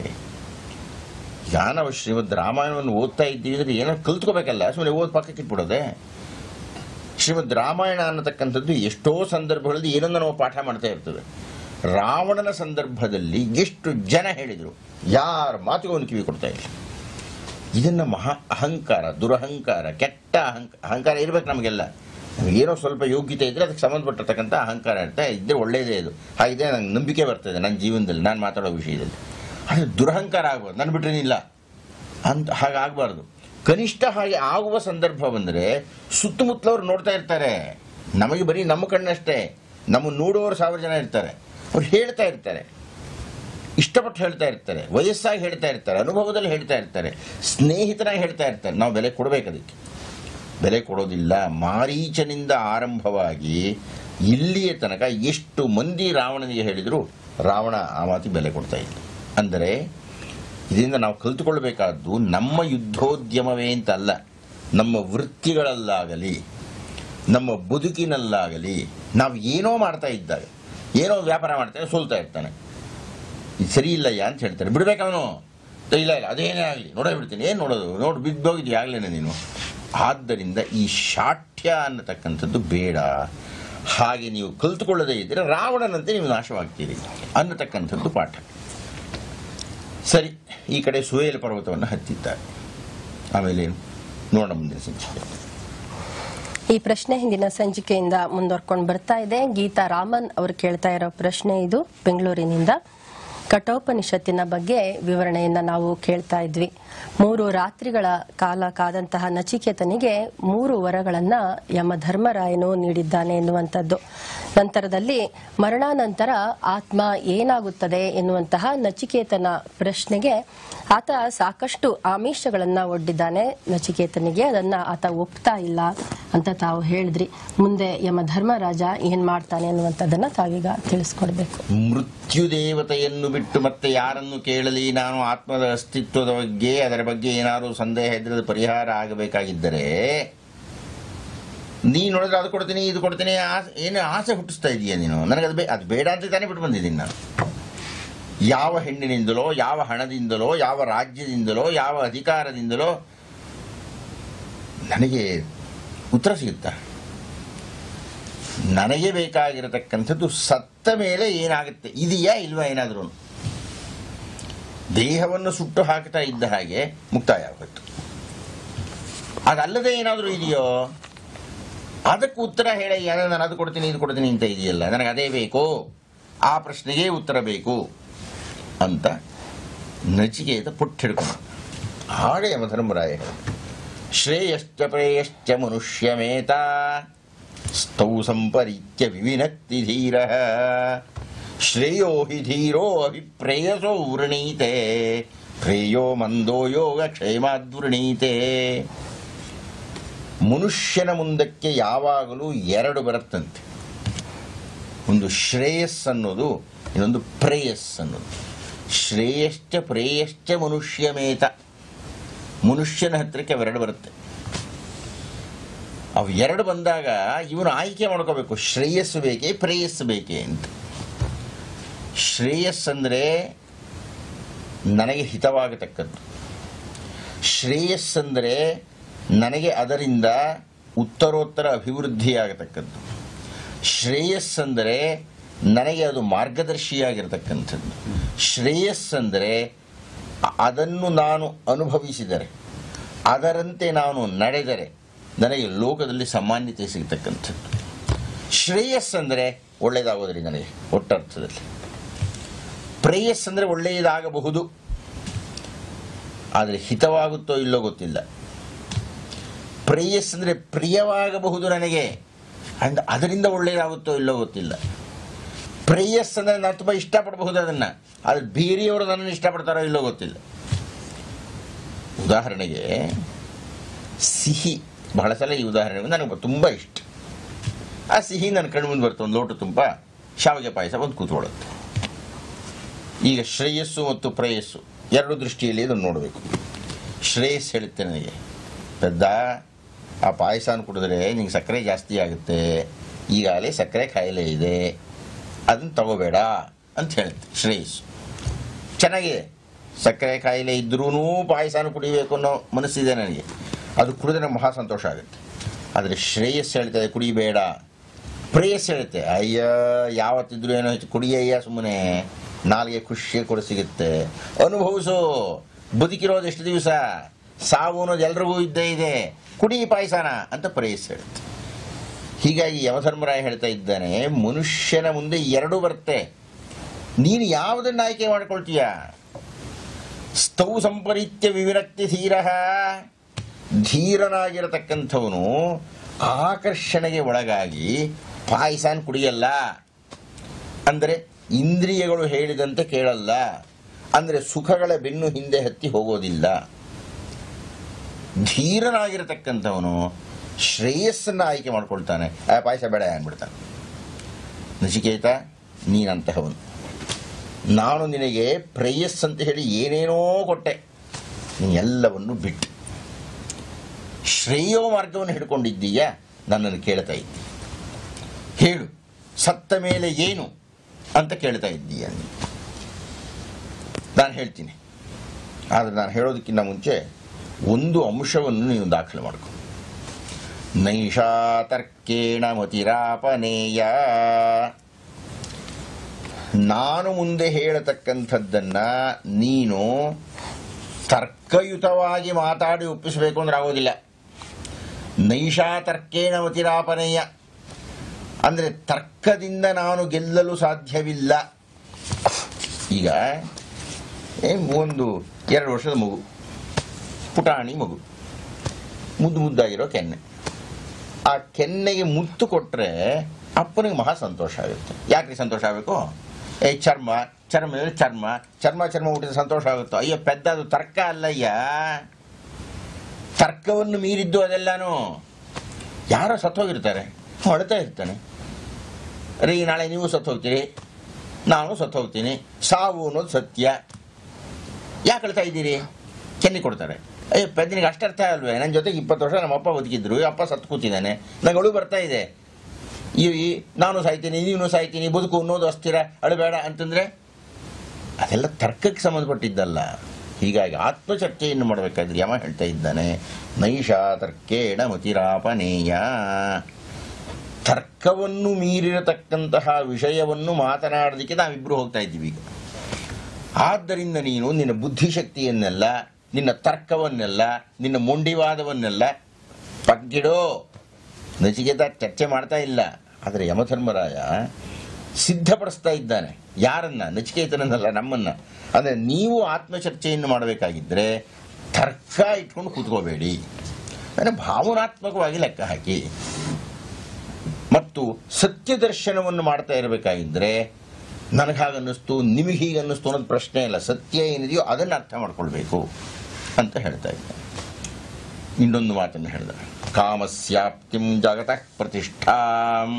ಈಗ ನಾವು ಶ್ರೀಮದ್ ರಾಮಾಯಣವನ್ನು ಓದ್ತಾ ಇದ್ದೀವಿ ಅಂದರೆ ಏನೋ ಕಲ್ತ್ಕೋಬೇಕಲ್ಲ, ಸುಮ್ಮನೆ ಓದ್ ಪಕ್ಕಕ್ಕೆ ಇಟ್ಬಿಡೋದೆ. ಶ್ರೀಮದ್ ರಾಮಾಯಣ ಅನ್ನತಕ್ಕಂಥದ್ದು ಎಷ್ಟೋ ಸಂದರ್ಭಗಳಲ್ಲಿ ಏನನ್ನ ನಾವು ಪಾಠ ಮಾಡ್ತಾ ಇರ್ತದೆ. ರಾವಣನ ಸಂದರ್ಭದಲ್ಲಿ ಎಷ್ಟು ಜನ ಹೇಳಿದರು, ಯಾರ ಮಾತಿಗೂ ಒಂದು ಕಿವಿ ಕೊಡ್ತಾ ಇಲ್ಲ. ಇದನ್ನು ಮಹಾ ಅಹಂಕಾರ, ದುರಹಂಕಾರ, ಕೆಟ್ಟ ಅಹಂಕ ಅಹಂಕಾರ ಇರಬೇಕು ನಮಗೆಲ್ಲ. ಏನೋ ಸ್ವಲ್ಪ ಯೋಗ್ಯತೆ ಇದ್ದರೆ ಅದಕ್ಕೆ ಸಂಬಂಧಪಟ್ಟಿರ್ತಕ್ಕಂಥ ಅಹಂಕಾರ ಇರ್ತಾ ಇದ್ದರೆ ಒಳ್ಳೆಯದೇ. ಇದು ಹಾಗಿದೆ, ನಂಗೆ ನಂಬಿಕೆ ಬರ್ತದೆ ನನ್ನ ಜೀವನದಲ್ಲಿ, ನಾನು ಮಾತಾಡೋ ವಿಷಯದಲ್ಲಿ. ಆದರೆ ದುರಹಂಕಾರ ಆಗ್ಬಾರ್ದು, ನನ್ನ ಬಿಟ್ಟರೇನಿಲ್ಲ ಅಂತ ಹಾಗಾಗಬಾರ್ದು. ಕನಿಷ್ಠ ಹಾಗೆ ಆಗುವ ಸಂದರ್ಭ ಬಂದರೆ ಸುತ್ತಮುತ್ತಲವ್ರು ನೋಡ್ತಾ ಇರ್ತಾರೆ, ನಮಗೆ ಬರೀ ನಮ್ಮ ಕಣ್ಣಷ್ಟೇ, ನಮ್ಮ ನೋಡುವವರು ಸಾವಿರ ಜನ ಇರ್ತಾರೆ, ಅವ್ರು ಹೇಳ್ತಾ ಇರ್ತಾರೆ, ಇಷ್ಟಪಟ್ಟು ಹೇಳ್ತಾ ಇರ್ತಾರೆ, ವಯಸ್ಸಾಗಿ ಹೇಳ್ತಾ ಇರ್ತಾರೆ, ಅನುಭವದಲ್ಲಿ ಹೇಳ್ತಾ ಇರ್ತಾರೆ, ಸ್ನೇಹಿತರಾಗಿ ಹೇಳ್ತಾ ಇರ್ತಾರೆ. ನಾವು ಬೆಲೆ ಕೊಡಬೇಕು, ಅದಕ್ಕೆ ಬೆಲೆ ಕೊಡೋದಿಲ್ಲ. ಮಾರೀಚನಿಂದ ಆರಂಭವಾಗಿ ಇಲ್ಲಿಯ ತನಕ ಎಷ್ಟು ಮಂದಿ ರಾವಣನಿಗೆ ಹೇಳಿದರೂ ರಾವಣ ಆ ಮಾತಿಗೆ ಬೆಲೆ ಕೊಡ್ತಾ ಇಲ್ಲ. ಅಂದರೆ ಇದರಿಂದ ನಾವು ಕಲಿತುಕೊಳ್ಬೇಕಾದ್ದು ನಮ್ಮ ಯುದ್ಧೋದ್ಯಮವೇ ಅಂತಲ್ಲ, ನಮ್ಮ ವೃತ್ತಿಗಳಲ್ಲಾಗಲಿ ನಮ್ಮ ಬದುಕಿನಲ್ಲಾಗಲಿ ನಾವು ಏನೋ ಮಾಡ್ತಾ ಇದ್ದಾಗ, ಏನೋ ವ್ಯಾಪಾರ ಮಾಡ್ತಾನೆ, ಸೋಲ್ತಾ ಇರ್ತಾನೆ, ಇದು ಸರಿ ಇಲ್ಲಯ್ಯ ಅಂತ ಹೇಳ್ತಾರೆ, ಬಿಡಬೇಕವನು, ಇಲ್ಲ ಇಲ್ಲ ಅದೇನೇ ಆಗಲಿ ನೋಡೇ ಬಿಡ್ತೀನಿ, ಏನು ನೋಡೋದು, ನೋಡಿ ಬಿದ್ದೋಗಿದ್ವಿ ಆಗಲೇನೆ ನೀನು. ಆದ್ದರಿಂದ ಈ ಶಾಠ್ಯ ಅನ್ನತಕ್ಕಂಥದ್ದು ಬೇಡ. ಹಾಗೆ ನೀವು ಕಲಿತುಕೊಳ್ಳದೇ ಇದ್ದರೆ ರಾವಣನಂತೆ ನೀವು ನಾಶವಾಗ್ತೀರಿ ಅನ್ನತಕ್ಕಂಥದ್ದು ಪಾಠ. ಸರಿ, ಈ ಕಡೆ ಸುವೇಲ ಪರ್ವತವನ್ನು ಹತ್ತಿದ್ದಾರೆ. ಆಮೇಲೆ ನೋಡೋಣ ಮುಂದಿನ ಸಂಚಿಕೆ. ಈ ಪ್ರಶ್ನೆ ಹಿಂದಿನ ಸಂಚಿಕೆಯಿಂದ ಮುಂದುವರ್ಕೊಂಡು ಬರ್ತಾ ಇದೆ. ಗೀತಾ ರಾಮನ್ ಅವರು ಕೇಳ್ತಾ ಇರೋ ಪ್ರಶ್ನೆ ಇದು, ಬೆಂಗಳೂರಿನಿಂದ. ಕಠೋಪನಿಷತ್ತಿನ ಬಗ್ಗೆ ವಿವರಣೆಯನ್ನ ನಾವು ಕೇಳ್ತಾ ಇದ್ವಿ. ಮೂರು ರಾತ್ರಿಗಳ ಕಾಲ ಕಾದಂತಹ ನಚಿಕೇತನಿಗೆ ಮೂರು ವರಗಳನ್ನ ಯಮಧರ್ಮರಾಯನು ನೀಡಿದ್ದಾನೆ ಎನ್ನುವಂಥದ್ದು. ನಂತರದಲ್ಲಿ ಮರಣಾನಂತರ ಆತ್ಮ ಏನಾಗುತ್ತದೆ ಎನ್ನುವಂತಹ ನಚಿಕೇತನ ಪ್ರಶ್ನೆಗೆ ಆತ ಸಾಕಷ್ಟು ಆಮಿಷಗಳನ್ನ ಒಡ್ಡಿದ್ದಾನೆ ನಚಿಕೇತನಿಗೆ. ಅದನ್ನ ಆತ ಒಪ್ತಾ ಇಲ್ಲ ಅಂತ ತಾವು ಹೇಳಿದ್ರಿ. ಮುಂದೆ ಯಮಧರ್ಮರಾಜ ಏನ್ ಮಾಡ್ತಾನೆ ಅನ್ನುವಂಥದ್ದನ್ನ ತಾವೀಗ ತಿಳಿಸ್ಕೊಡ್ಬೇಕು. ಮೃತ್ಯು ದೇವತೆಯನ್ನು ಬಿಟ್ಟು ಮತ್ತೆ ಯಾರನ್ನು ಕೇಳಲಿ, ನಾನು ಆತ್ಮದ ಅಸ್ತಿತ್ವದ ಬಗ್ಗೆ ಅದರ ಬಗ್ಗೆ ಏನಾದರೂ ಸಂದೇಹ ಇದ್ರೆ ಪರಿಹಾರ ಆಗಬೇಕಾಗಿದ್ದರೆ ನೀನು ನೋಡಿದ್ರೆ ಅದು ಕೊಡ್ತೀನಿ ಇದು ಕೊಡ್ತೀನಿ ಏನು ಆಸೆ ಹುಟ್ಟಿಸ್ತಾ ಇದೀಯ ನೀನು. ನನಗೆ ಅದು ಬೇ ಅದು ಬೇಡ ಅಂತ ತಾನೇ ಬಿಟ್ಟು ಬಂದಿದ್ದೀನಿ ನಾನು. ಯಾವ ಹೆಣ್ಣಿನಿಂದಲೋ, ಯಾವ ಹಣದಿಂದಲೋ, ಯಾವ ರಾಜ್ಯದಿಂದಲೋ, ಯಾವ ಅಧಿಕಾರದಿಂದಲೋ ನನಗೆ ಉತ್ತರ ಸಿಗುತ್ತಾ? ನನಗೆ ಬೇಕಾಗಿರತಕ್ಕಂಥದ್ದು ಸತ್ತ ಮೇಲೆ ಏನಾಗುತ್ತೆ, ಇದೆಯಾ ಇಲ್ವಾ ಏನಾದರೂ. ದೇಹವನ್ನು ಸುಟ್ಟು ಹಾಕ್ತಾ ಇದ್ದ ಹಾಗೆ ಮುಕ್ತಾಯ ಆಗುತ್ತೆ. ಅದಲ್ಲದೆ ಏನಾದರೂ ಇದೆಯೋ ಅದಕ್ಕೆ ಉತ್ತರ ಹೇಳಯ್ಯ, ನಾನು ಅದು ಕೊಡ್ತೀನಿ ಇದು ಕೊಡ್ತೀನಿ ಅಂತ ಇದೆಯಲ್ಲ, ನನಗೆ ಅದೇ ಬೇಕು, ಆ ಪ್ರಶ್ನೆಗೆ ಉತ್ತರ ಬೇಕು ಅಂತ ನಚಿಕೇತ ಪುಟ್ಟ ಹಿಡ್ಕೊಂಡು ಹಾಗೆ ಯಮಧರ್ಮರಾಯ ಶ್ರೇಯಶ್ಚ ಪ್ರೇಯಶ್ಚ ಮನುಷ್ಯಮೇತ ಸ್ತೌ ಸಂಪರೀತ್ಯ ವಿವಿನಕ್ತಿ ಧೀರ ಶ್ರೇಯೋ ಹಿ ಧೀರೋ ಅಭಿಪ್ರೇಯಸೋ ವೃಣೀತೆ ಪ್ರೇಯೋ ಮಂದೋ ಯೋಗ ಕ್ಷೇಮಾದ್ವೃಣೀತೆ. ಮನುಷ್ಯನ ಮುಂದಕ್ಕೆ ಯಾವಾಗಲೂ ಎರಡು ಬರುತ್ತಂತೆ, ಒಂದು ಶ್ರೇಯಸ್ ಅನ್ನೋದು, ಇನ್ನೊಂದು ಪ್ರೇಯಸ್ ಅನ್ನೋದು. ಶ್ರೇಯಶ್ಚ ಪ್ರೇಯಶ್ಚ ಮನುಷ್ಯಮೇತ, ಮನುಷ್ಯನ ಹತ್ತಿರಕ್ಕೆ ಅವೆರಡು ಬರುತ್ತೆ. ಅವು ಎರಡು ಬಂದಾಗ ಇವನು ಆಯ್ಕೆ ಮಾಡ್ಕೋಬೇಕು, ಶ್ರೇಯಸ್ಸು ಬೇಕೇ ಪ್ರೇಯಸ್ಸು ಬೇಕೇ ಅಂತ. ಶ್ರೇಯಸ್ ಅಂದರೆ ನನಗೆ ಹಿತವಾಗತಕ್ಕದ್ದು, ಶ್ರೇಯಸ್ ಅಂದರೆ ನನಗೆ ಅದರಿಂದ ಉತ್ತರೋತ್ತರ ಅಭಿವೃದ್ಧಿಯಾಗತಕ್ಕದ್ದು, ಶ್ರೇಯಸ್ ಅಂದರೆ ನನಗೆ ಅದು ಮಾರ್ಗದರ್ಶಿಯಾಗಿರ್ತಕ್ಕಂಥದ್ದು, ಶ್ರೇಯಸ್ ಅಂದರೆ ಅದನ್ನು ನಾನು ಅನುಭವಿಸಿದರೆ, ಅದರಂತೆ ನಾನು ನಡೆದರೆ ನನಗೆ ಲೋಕದಲ್ಲಿ ಸಾಮಾನ್ಯತೆ ಸಿಗತಕ್ಕಂಥದ್ದು. ಶ್ರೇಯಸ್ ಅಂದರೆ ಒಳ್ಳೆಯದಾಗೋದ್ರಿ ನನಗೆ ಒಟ್ಟರ್ಥದಲ್ಲಿ. ಪ್ರೇಯಸ್ ಅಂದರೆ ಒಳ್ಳೆಯದಾಗಬಹುದು, ಆದರೆ ಹಿತವಾಗುತ್ತೋ ಇಲ್ಲೋ ಗೊತ್ತಿಲ್ಲ. ಪ್ರೇಯಸ್ ಅಂದರೆ ಪ್ರಿಯವಾಗಬಹುದು ನನಗೆ, ಅಂಡ್ ಅದರಿಂದ ಒಳ್ಳೆಯದಾಗುತ್ತೋ ಇಲ್ಲೋ ಗೊತ್ತಿಲ್ಲ. ಪ್ರೇಯಸ್ ಅಂದರೆ ನಾನು ತುಂಬ ಇಷ್ಟಪಡಬಹುದು ಅದನ್ನು, ಆದರೆ ಬೇರೆಯವರು ನನ್ನನ್ನು ಇಷ್ಟಪಡ್ತಾರೋ ಇಲ್ಲೋ ಗೊತ್ತಿಲ್ಲ. ಉದಾಹರಣೆಗೆ ಸಿಹಿ, ಬಹಳ ಸಲ ಈ ಉದಾಹರಣೆ ನನಗೆ ತುಂಬ ಇಷ್ಟ. ಆ ಸಿಹಿ ನನ್ನ ಕಣ್ಣು ಮುಂದೆ ಬರುತ್ತೆ, ಒಂದು ಲೋಟ ತುಂಬ ಶಾವಿಗೆ ಪಾಯಸ ಒಂದು ಕೂತ್ಕೊಳ್ಳುತ್ತೆ. ಈಗ ಶ್ರೇಯಸ್ಸು ಮತ್ತು ಪ್ರೇಯಸ್ಸು ಎರಡು ದೃಷ್ಟಿಯಲ್ಲಿ ಇದನ್ನು ನೋಡಬೇಕು. ಶ್ರೇಯಸ್ ಹೇಳುತ್ತೆ ನನಗೆ, ಪೆದ್ದ ಆ ಪಾಯಸನ ಕುಡಿದ್ರೆ ನಿಂಗೆ ಸಕ್ಕರೆ ಜಾಸ್ತಿ ಆಗುತ್ತೆ, ಈಗಾಗಲೇ ಸಕ್ಕರೆ ಕಾಯಿಲೆ ಇದೆ, ಅದನ್ನು ತಗೋಬೇಡ ಅಂತ ಹೇಳುತ್ತೆ ಶ್ರೇಯಸ್ಸು. ಚೆನ್ನಾಗಿದೆ, ಸಕ್ಕರೆ ಕಾಯಿಲೆ ಇದ್ರೂ ಪಾಯಸನ ಕುಡಿಬೇಕು ಅನ್ನೋ ಮನಸ್ಸಿದೆ ನನಗೆ, ಅದು ಕುಡಿದ್ರೆ ಮಹಾ ಸಂತೋಷ ಆಗುತ್ತೆ. ಆದರೆ ಶ್ರೇಯಸ್ ಹೇಳ್ತದೆ ಕುಡಿಬೇಡ. ಪ್ರೇಯಸ್ ಹೇಳುತ್ತೆ, ಅಯ್ಯ ಯಾವತ್ತಿದ್ರೂ ಏನೋ ಕುಡಿಯಯ್ಯ, ಸುಮ್ಮನೆ ನಾಲ್ಗೆ ಖುಷಿ ಕೊಡು ಸಿಗುತ್ತೆ, ಅನುಭವಿಸು, ಬದುಕಿರೋದು ಎಷ್ಟು ದಿವಸ, ಸಾವು ಅನ್ನೋದು ಎಲ್ರಿಗೂ ಇದ್ದೇ ಇದೆ, ಕುಡಿ ಪಾಯಸನ ಅಂತ ಪ್ರೇಯಸ್ ಹೇಳುತ್ತೆ. ಹೀಗಾಗಿ ಯಮಧರ್ಮರಾಯ ಹೇಳ್ತಾ ಇದ್ದಾನೆ, ಮನುಷ್ಯನ ಮುಂದೆ ಎರಡು ಬರುತ್ತೆ, ನೀನು ಯಾವುದನ್ನು ಆಯ್ಕೆ ಮಾಡ್ಕೊಳ್ತೀಯ? ಸ್ತೌ ಸಂಪರೀತ್ಯ ವಿವಿರಕ್ತಿ ಧೀರ, ಧೀರನಾಗಿರತಕ್ಕಂಥವನು ಆಕರ್ಷಣೆಗೆ ಒಳಗಾಗಿ ಪಾಯಸನ ಕುಡಿಯಲ್ಲ, ಅಂದರೆ ಇಂದ್ರಿಯಗಳು ಹೇಳಿದಂತೆ ಕೇಳಲ್ಲ, ಅಂದರೆ ಸುಖಗಳ ಬೆನ್ನು ಹಿಂದೆ ಹತ್ತಿ ಹೋಗೋದಿಲ್ಲ. ಧೀರನಾಗಿರತಕ್ಕಂಥವನು ಶ್ರೇಯಸ್ಸನ್ನು ಆಯ್ಕೆ ಮಾಡ್ಕೊಳ್ತಾನೆ, ಆ ಪಾಯಸ ಬೇಡ ಅಂದ್ಬಿಡ್ತಾನೆ. ನಚಿಕೇತ, ನೀನಂತಹವನು. ನಾನು ನಿನಗೆ ಪ್ರೇಯಸ್ ಅಂತ ಹೇಳಿ ಏನೇನೋ ಕೊಟ್ಟೆ, ನೀನೆಲ್ಲವನ್ನು ಬಿಟ್ಟು ಶ್ರೇಯೋ ಮಾರ್ಗವನ್ನು ಹಿಡ್ಕೊಂಡಿದ್ದೀಯ, ನನ್ನನ್ನು ಕೇಳ್ತಾ ಇದ್ದೀಯ. ಹೇಳು, ಸತ್ತ ಮೇಲೆ ಏನು ಅಂತ ಕೇಳ್ತಾ ಇದ್ದೀಯ. ನಾನು ಹೇಳ್ತೀನಿ, ಆದರೆ ನಾನು ಹೇಳೋದಕ್ಕಿಂತ ಮುಂಚೆ ಒಂದು ಅಂಶವನ್ನು ನೀನು ದಾಖಲೆ ಮಾಡ್ಕೊ. ನೈಷಾ ತರ್ಕೇಣ ಮತಿರಾಪನೇಯ, ನಾನು ಮುಂದೆ ಹೇಳತಕ್ಕಂಥದ್ದನ್ನು ನೀನು ತರ್ಕಯುತವಾಗಿ ಮಾತಾಡಿ ಒಪ್ಪಿಸಬೇಕು ಅಂದ್ರೆ ಆಗೋದಿಲ್ಲ. ನೈಷಾ ತರ್ಕೇಣ ಮತಿರಾಪನೇಯ ಅಂದರೆ ತರ್ಕದಿಂದ ನಾನು ಗೆಲ್ಲಲು ಸಾಧ್ಯವಿಲ್ಲ. ಈಗ ಒಂದು ಎರಡು ವರ್ಷದ ಮಗು, ಪುಟಾಣಿ ಮಗು, ಮುದ್ದು ಮುದ್ದಾಗಿರೋ ಕೆನ್ನೆ, ಆ ಕೆನ್ನೆಗೆ ಮುತ್ತು ಕೊಟ್ಟರೆ ಅಪ್ಪನಿಗೆ ಮಹಾ ಸಂತೋಷ ಆಗುತ್ತೆ. ಯಾಕೆ ಸಂತೋಷ ಆಗಬೇಕು? ಏ ಚರ್ಮ ಚರ್ಮ ಚರ್ಮ ಚರ್ಮ ಚರ್ಮ ಹುಟ್ಟಿದ ಸಂತೋಷ ಆಗುತ್ತೋ? ಅಯ್ಯೋ ಪೆದ್ದ, ಅದು ತರ್ಕ ಅಲ್ಲಯ್ಯ, ತರ್ಕವನ್ನು ಮೀರಿದ್ದು ಅದೆಲ್ಲಾನು. ಯಾರೋ ಸತ್ತೋಗಿರ್ತಾರೆ, ಅಳ್ತಾ ಇರ್ತಾನೆ, ರೀ ನಾಳೆ ನೀವು ಸತ್ತು ಹೋಗ್ತೀರಿ, ನಾನು ಸತ್ತು ಹೋಗ್ತೀನಿ, ಸಾವು ಅನ್ನೋದು ಸತ್ಯ, ಯಾಕೆ ಅಳ್ತಾ ಇದ್ದೀರಿ? ಕೆನ್ನೆ ಕೊಡ್ತಾರೆ. ಅಯ್ಯೋ ಪೆದ್ದನಿಗೆ ಅಷ್ಟರ್ಥ ಅಲ್ವೇ, ನನ್ನ ಜೊತೆಗೆ ಇಪ್ಪತ್ತು ವರ್ಷ ನಮ್ಮ ಅಪ್ಪ ಬದುಕಿದ್ರು, ಅಪ್ಪ ಸತ್ತು ಕೂತಿದ್ದಾನೆ, ನಂಗೆ ಅಳು ಬರ್ತಾ ಇದೆ, ಈ ನಾನು ಸಾಯ್ತೀನಿ ನೀನು ಸಾಯ್ತೀನಿ, ಬದುಕು ಅನ್ನೋದು ಅಸ್ಥಿರ, ಅಳಬೇಡ ಅಂತಂದರೆ ಅದೆಲ್ಲ ತರ್ಕಕ್ಕೆ ಸಂಬಂಧಪಟ್ಟಿದ್ದಲ್ಲ. ಹೀಗಾಗಿ ಆತ್ಮಚರ್ಚೆಯನ್ನು ಮಾಡಬೇಕಾದ್ರೆ ಯಮ ಹೇಳ್ತಾ ಇದ್ದಾನೆ, ನೈಷಾ ತರ್ಕೇಣ ಮತಿರಾಪನೇಯ, ತರ್ಕವನ್ನು ಮೀರಿರತಕ್ಕಂತಹ ವಿಷಯವನ್ನು ಮಾತನಾಡೋದಕ್ಕೆ ನಾವಿಬ್ಬರು ಹೋಗ್ತಾ ಇದ್ದೀವಿ ಈಗ. ಆದ್ದರಿಂದ ನೀನು ನಿನ್ನ ಬುದ್ಧಿಶಕ್ತಿಯನ್ನೆಲ್ಲ, ನಿನ್ನ ತರ್ಕವನ್ನೆಲ್ಲ, ನಿನ್ನ ಮೊಂಡಿವಾದವನ್ನೆಲ್ಲ ಪಗ್ಗಿಡೋ. ನಚಿಕೇತ ಚರ್ಚೆ ಮಾಡ್ತಾ ಇಲ್ಲ, ಆದರೆ ಯಮಧರ್ಮರಾಯ ಸಿದ್ಧಪಡಿಸ್ತಾ ಇದ್ದಾನೆ. ಯಾರನ್ನ? ನಚಿಕೇತನನ್ನಲ್ಲ, ನಮ್ಮನ್ನು. ಅಂದರೆ ನೀವು ಆತ್ಮಚರ್ಚೆಯನ್ನು ಮಾಡಬೇಕಾಗಿದ್ದರೆ ತರ್ಕ ಇಟ್ಕೊಂಡು ಕೂತ್ಕೋಬೇಡಿ, ಅಂದರೆ ಭಾವನಾತ್ಮಕವಾಗಿ ಲೆಕ್ಕ ಹಾಕಿ. ಮತ್ತು ಸತ್ಯ ದರ್ಶನವನ್ನು ಮಾಡ್ತಾ ಇರಬೇಕಾಗಿದ್ದರೆ ನನಗೆ ಹಾಗನ್ನಿಸ್ತು, ನಿಮಗೆ ಹೀಗೆ ಅನ್ನಿಸ್ತು ಅನ್ನೋದು ಪ್ರಶ್ನೆ ಇಲ್ಲ. ಸತ್ಯ ಏನಿದೆಯೋ ಅದನ್ನು ಅರ್ಥ ಮಾಡ್ಕೊಳ್ಬೇಕು ಅಂತ ಹೇಳ್ತಾ ಇದ್ದ. ಇನ್ನೊಂದು ಮಾತನ್ನು ಹೇಳಿದ, ಕಾಮಸ್ಯಾಪ್ತಿಂ ಜಗತಃ ಪ್ರತಿಷ್ಠಾಂ.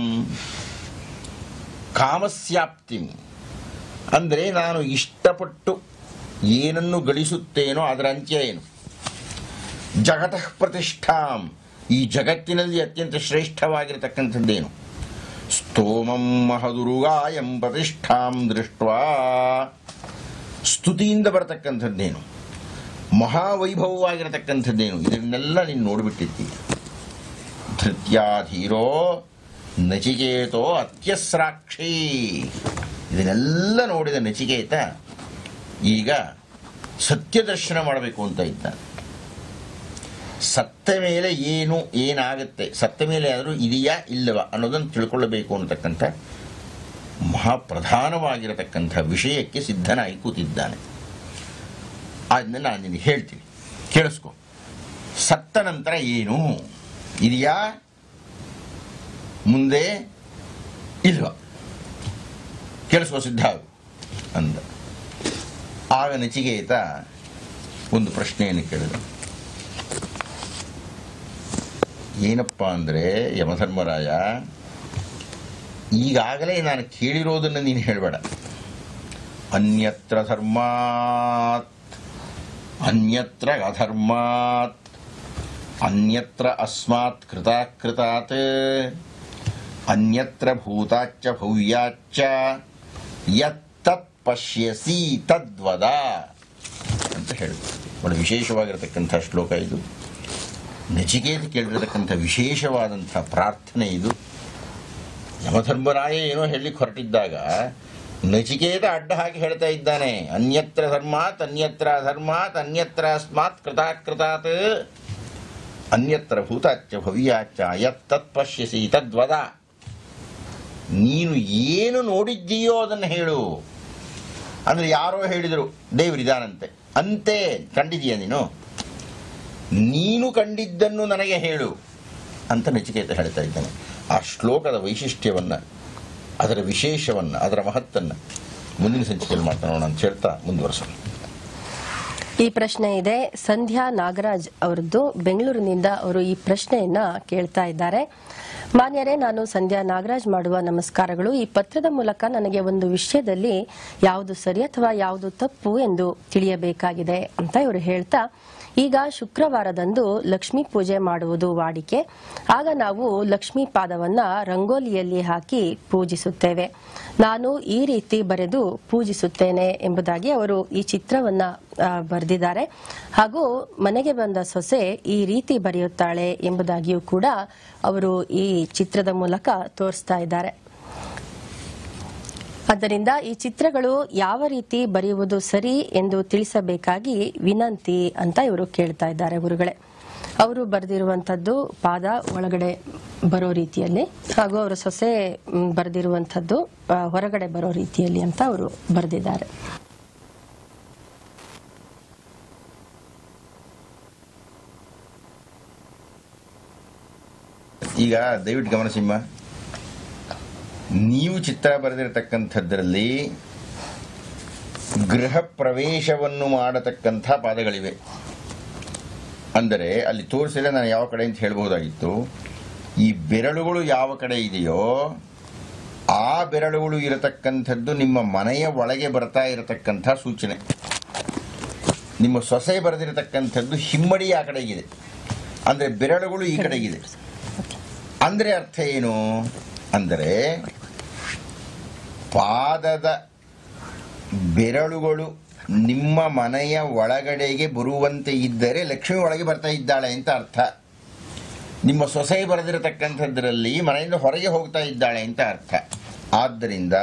ಕಾಮಸ್ಯಾಪ್ತಿಂ ಅಂದರೆ ನಾನು ಇಷ್ಟಪಟ್ಟು ಏನನ್ನು ಗಳಿಸುತ್ತೇನೋ ಅದರ ಅಂತ್ಯ ಏನು. ಜಗತಃ ಪ್ರತಿಷ್ಠಾಂ, ಈ ಜಗತ್ತಿನಲ್ಲಿ ಅತ್ಯಂತ ಶ್ರೇಷ್ಠವಾಗಿರತಕ್ಕಂಥದ್ದೇನು. ಸ್ತೋಮಂ ಮಹದುರುಗಾಯಂ ಪ್ರತಿಷ್ಠಾಂ ದೃಷ್ಟ್ವಾ, ಸ್ತುತಿಯಿಂದ ಬರತಕ್ಕಂಥದ್ದೇನು, ಮಹಾವೈಭವವಾಗಿರತಕ್ಕಂಥದ್ದೇನು, ಇದನ್ನೆಲ್ಲ ನೀನು ನೋಡಿಬಿಟ್ಟಿದ್ದೀಯ. ಧೃತ್ಯಾಧೀರೋ ನಚಿಕೇತೋ ಅತ್ಯಸ್ರಾಕ್ಷಿ, ಇದನ್ನೆಲ್ಲ ನೋಡಿದ ನಚಿಕೇತ ಈಗ ಸತ್ಯ ದರ್ಶನ ಮಾಡಬೇಕು ಅಂತ ಇದ್ದಾನೆ. ಸತ್ತ ಮೇಲೆ ಏನು ಏನಾಗುತ್ತೆ, ಸತ್ತ ಮೇಲೆ ಆದರೂ ಇದೆಯಾ ಇಲ್ಲವಾ ಅನ್ನೋದನ್ನು ತಿಳ್ಕೊಳ್ಳಬೇಕು ಅನ್ನತಕ್ಕಂಥ ಮಹಾಪ್ರಧಾನವಾಗಿರತಕ್ಕಂಥ ವಿಷಯಕ್ಕೆ ಸಿದ್ಧನಾಗಿ ಕೂತಿದ್ದಾನೆ. ಅದನ್ನ ನಾನು ನಿನಗೆ ಹೇಳ್ತೀನಿ, ಕೇಳಿಸ್ಕೊ. ಸತ್ತ ನಂತರ ಏನು ಇದೆಯಾ, ಮುಂದೆ ಇಲ್ವಾ, ಕೇಳಿಸ್ಕೊ, ಸಿದ್ಧ ಅಂದ. ಆಗ ನಚಿಕೇತ ಒಂದು ಪ್ರಶ್ನೆಯನ್ನು ಕೇಳಿದ. ಏನಪ್ಪ ಅಂದರೆ, ಯಮಧರ್ಮರಾಯ, ಈಗಾಗಲೇ ನಾನು ಕೇಳಿರೋದನ್ನು ನೀನು ಹೇಳಬೇಡ. ಅನ್ಯತ್ರ ಧರ್ಮಾತ್ ಅನ್ಯತ್ರ ಅಧರ್ಮಾತ್ ಅನ್ಯತ್ರ ಅಸ್ಮಾತ್ ಕೃತಾಕೃತಾತ್ ಅನ್ಯತ್ರ ಭೂತಾಚ್ಚ ಭವ್ಯಾಚ್ಚ ಯತ್ತತ್ ಪಶ್ಯಸಿ ತದ್ವದ ಅಂತ ಹೇಳಿದ್ರು. ಬಹಳ ವಿಶೇಷವಾಗಿರತಕ್ಕಂಥ ಶ್ಲೋಕ ಇದು. ನಚಿಕೇತ ಕೇಳಿರತಕ್ಕಂಥ ವಿಶೇಷವಾದಂಥ ಪ್ರಾರ್ಥನೆ ಇದು. ಯಮಧರ್ಮರಾಯ ಏನೋ ಹೇಳಲಿಕ್ಕೆ ಹೊರಟಿದ್ದಾಗ ನಚಿಕೇತ ಅಡ್ಡ ಹಾಕಿ ಹೇಳ್ತಾ ಇದ್ದಾನೆ, ಅನ್ಯತ್ರ ಧರ್ಮಾತ್ ಅನ್ಯತ್ರ ಅಧರ್ಮಾತ್ ಅನ್ಯತ್ರ ಅಸ್ಮಾತ್ ಕೃತಾಕೃತಾತ್ ಅನ್ಯತ್ರ ಭೂತಾಚ್ಚ ಭವ್ಯಾಚ್ಚ ಯತ್ತತ್ ಪಶ್ಯಸಿ ತದ್ವದ. ನೀನು ಏನು ನೋಡಿದ್ದೀಯೋ ಅದನ್ನು ಹೇಳು. ಅಂದರೆ ಯಾರೋ ಹೇಳಿದರು ದೇವರಿದಾನಂತೆ, ಅಂತೆ ಕಂಡಿದೀಯ ನೀನು, ನೀನು ಕಂಡಿದ್ದನ್ನು ನನಗೆ ಹೇಳು ಅಂತ ನಚಿಕೇತ ಹೇಳ್ತಾ ಇದ್ದಾನೆ. ಆ ಶ್ಲೋಕದ ವೈಶಿಷ್ಟ್ಯವನ್ನು, ಅದರ ವಿಶೇಷವನ್ನು, ಅದರ ಮಹತ್ತನ್ನು ಮುಂದಿನ ಸಂಚಿಕೆಯಲ್ಲಿ ಮಾತನಾಡೋಣ ಅಂತ ಹೇಳ್ತಾ ಮುಂದುವರೆಸೋಣ. ಈ ಪ್ರಶ್ನೆ ಇದೆ, ಸಂಧ್ಯಾ ನಾಗರಾಜ್ ಅವರದ್ದು, ಬೆಂಗಳೂರಿನಿಂದ ಅವರು ಈ ಪ್ರಶ್ನೆಯನ್ನ ಕೇಳ್ತಾ ಇದ್ದಾರೆ. ಮಾನ್ಯರೇ, ನಾನು ಸಂಧ್ಯಾ ನಾಗರಾಜ್ ಮಾಡುವ ನಮಸ್ಕಾರಗಳು. ಈ ಪತ್ರದ ಮೂಲಕ ನನಗೆ ಒಂದು ವಿಷಯದಲ್ಲಿ ಯಾವುದು ಸರಿ ಅಥವಾ ಯಾವುದು ತಪ್ಪು ಎಂದು ತಿಳಿಯಬೇಕಾಗಿದೆ ಅಂತ ಇವರು ಹೇಳ್ತಾ, ಈಗ ಶುಕ್ರವಾರದಂದು ಲಕ್ಷ್ಮೀ ಪೂಜೆ ಮಾಡುವುದು ವಾಡಿಕೆ. ಆಗ ನಾವು ಲಕ್ಷ್ಮೀ ಪಾದವನ್ನ ರಂಗೋಲಿಯಲ್ಲಿ ಹಾಕಿ ಪೂಜಿಸುತ್ತೇವೆ. ನಾನು ಈ ರೀತಿ ಬರೆದು ಪೂಜಿಸುತ್ತೇನೆ ಎಂಬುದಾಗಿ ಅವರು ಈ ಚಿತ್ರವನ್ನ ಬರೆದಿದ್ದಾರೆ. ಹಾಗೂ ಮನೆಗೆ ಬಂದ ಸೊಸೆ ಈ ರೀತಿ ಬರೆಯುತ್ತಾಳೆ ಎಂಬುದಾಗಿಯೂ ಕೂಡ ಅವರು ಈ ಚಿತ್ರದ ಮೂಲಕ ತೋರಿಸ್ತಾ ಇದ್ದಾರೆ. ಆದ್ದರಿಂದ ಈ ಚಿತ್ರಗಳು ಯಾವ ರೀತಿ ಬರೆಯುವುದು ಸರಿ ಎಂದು ತಿಳಿಸಬೇಕಾಗಿ ವಿನಂತಿ ಅಂತ ಇವರು ಕೇಳ್ತಾ ಇದ್ದಾರೆ ಗುರುಗಳೇ. ಅವರು ಬರೆದಿರುವಂಥದ್ದು ಪಾದ ಒಳಗಡೆ ಬರೋ ರೀತಿಯಲ್ಲಿ, ಹಾಗೂ ಅವರ ಸೊಸೆ ಬರೆದಿರುವಂಥದ್ದು ಹೊರಗಡೆ ಬರೋ ರೀತಿಯಲ್ಲಿ ಅಂತ ಅವರು ಬರೆದಿದ್ದಾರೆ. ಈಗ ದಯವಿಟ್ಟು ಗಮನಿಸಿಮ್ಮ, ನೀವು ಚಿತ್ರ ಬರೆದಿರತಕ್ಕಂಥದ್ರಲ್ಲಿ ಗೃಹ ಪ್ರವೇಶವನ್ನು ಮಾಡತಕ್ಕಂಥ ಪಾದಗಳಿವೆ. ಅಂದರೆ ಅಲ್ಲಿ ತೋರಿಸಿದ್ರೆ ನಾನು ಯಾವ ಕಡೆ ಅಂತ ಹೇಳ್ಬೋದಾಗಿತ್ತು. ಈ ಬೆರಳುಗಳು ಯಾವ ಕಡೆ ಇದೆಯೋ ಆ ಬೆರಳುಗಳು ಇರತಕ್ಕಂಥದ್ದು ನಿಮ್ಮ ಮನೆಯ ಒಳಗೆ ಬರ್ತಾ ಇರತಕ್ಕಂಥ ಸೂಚನೆ. ನಿಮ್ಮ ಸೊಸೆ ಬರೆದಿರತಕ್ಕಂಥದ್ದು ಹಿಮ್ಮಡಿ ಆ ಕಡೆಗಿದೆ, ಅಂದರೆ ಬೆರಳುಗಳು ಈ ಕಡೆಗಿದೆ. ಅಂದರೆ ಅರ್ಥ ಏನು ಅಂದರೆ, ಪಾದದ ಬೆರಳುಗಳು ನಿಮ್ಮ ಮನೆಯ ಒಳಗಡೆಗೆ ಬರುವಂತೆ ಇದ್ದರೆ ಲಕ್ಷ್ಮಿ ಒಳಗೆ ಬರ್ತಾ ಇದ್ದಾಳೆ ಅಂತ ಅರ್ಥ. ನಿಮ್ಮ ಸೊಸೆ ಬರೆದಿರತಕ್ಕಂಥದ್ರಲ್ಲಿ ಮನೆಯಿಂದ ಹೊರಗೆ ಹೋಗ್ತಾ ಇದ್ದಾಳೆ ಅಂತ ಅರ್ಥ. ಆದ್ದರಿಂದ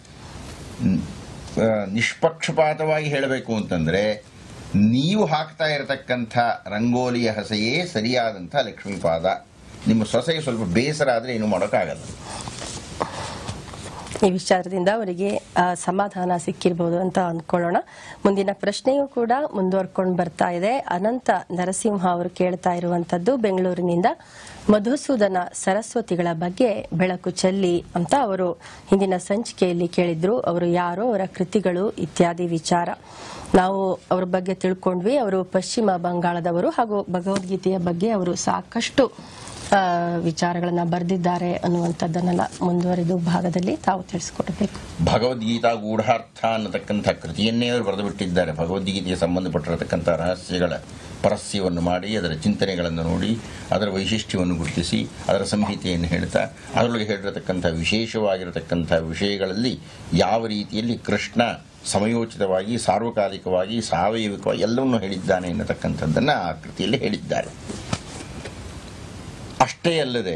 ನಿಷ್ಪಕ್ಷಪಾತವಾಗಿ ಹೇಳಬೇಕು ಅಂತಂದರೆ, ನೀವು ಹಾಕ್ತಾ ಇರತಕ್ಕಂಥ ರಂಗೋಲಿಯ ಹಸೆಯೇ ಸರಿಯಾದಂಥ ಲಕ್ಷ್ಮೀಪಾದ. ನಿಮ್ಮ ಸೊಸೆಗೆ ಸ್ವಲ್ಪ ಬೇಸರ ಆದರೆ ಏನು ಮಾಡೋಕ್ಕಾಗಲ್ಲ. ಈ ವಿಚಾರದಿಂದ ಅವರಿಗೆ ಸಮಾಧಾನ ಸಿಕ್ಕಿರ್ಬೋದು ಅಂತ ಅಂದ್ಕೊಳ್ಳೋಣ. ಮುಂದಿನ ಪ್ರಶ್ನೆಯೂ ಕೂಡ ಮುಂದುವರ್ಕೊಂಡು ಬರ್ತಾ ಇದೆ. ಅನಂತ ನರಸಿಂಹ ಅವರು ಕೇಳ್ತಾ ಇರುವಂತದ್ದು ಬೆಂಗಳೂರಿನಿಂದ, ಮಧುಸೂದನ ಸರಸ್ವತಿಗಳ ಬಗ್ಗೆ ಬೆಳಕು ಚೆಲ್ಲಿ ಅಂತ ಅವರು ಹಿಂದಿನ ಸಂಚಿಕೆಯಲ್ಲಿ ಕೇಳಿದ್ರು. ಅವರು ಯಾರೋ, ಅವರ ಕೃತಿಗಳು ಇತ್ಯಾದಿ ವಿಚಾರ ನಾವು ಅವ್ರ ಬಗ್ಗೆ ತಿಳ್ಕೊಂಡ್ವಿ. ಅವರು ಪಶ್ಚಿಮ ಬಂಗಾಳದವರು ಹಾಗೂ ಭಗವದ್ಗೀತೆಯ ಬಗ್ಗೆ ಅವರು ಸಾಕಷ್ಟು ವಿಚಾರಗಳನ್ನ ಬರೆದಿದ್ದಾರೆ ಅನ್ನುವಂಥದ್ದನ್ನೆಲ್ಲ ಮುಂದುವರಿದು ಭಾಗದಲ್ಲಿ ತಾವು ತಿಳಿಸ್ಕೊಡ್ಬೇಕು. ಭಗವದ್ಗೀತಾ ಗೂಢಾರ್ಥ ಅನ್ನತಕ್ಕಂಥ ಕೃತಿಯನ್ನೇ ಅವರು ಬರೆದು ಬಿಟ್ಟಿದ್ದಾರೆ. ಭಗವದ್ಗೀತೆಗೆ ಸಂಬಂಧಪಟ್ಟಿರತಕ್ಕಂಥ ರಹಸ್ಯಗಳ ಪರಸ್ಯವನ್ನು ಮಾಡಿ, ಅದರ ಚಿಂತನೆಗಳನ್ನು ನೋಡಿ, ಅದರ ವೈಶಿಷ್ಟ್ಯವನ್ನು ಗುರುತಿಸಿ, ಅದರ ಸಂಹಿತೆಯನ್ನು ಹೇಳ್ತಾ, ಅದರೊಳಗೆ ಹೇಳಿರತಕ್ಕಂಥ ವಿಶೇಷವಾಗಿರತಕ್ಕಂಥ ವಿಷಯಗಳಲ್ಲಿ ಯಾವ ರೀತಿಯಲ್ಲಿ ಕೃಷ್ಣ ಸಮಯೋಚಿತವಾಗಿ, ಸಾರ್ವಕಾಲಿಕವಾಗಿ, ಸಾವಯವಿಕವಾಗಿ ಎಲ್ಲವನ್ನೂ ಹೇಳಿದ್ದಾನೆ ಎನ್ನತಕ್ಕಂಥದ್ದನ್ನು ಆ ಕೃತಿಯಲ್ಲಿ ಹೇಳಿದ್ದಾರೆ. ಅಷ್ಟೇ ಅಲ್ಲದೆ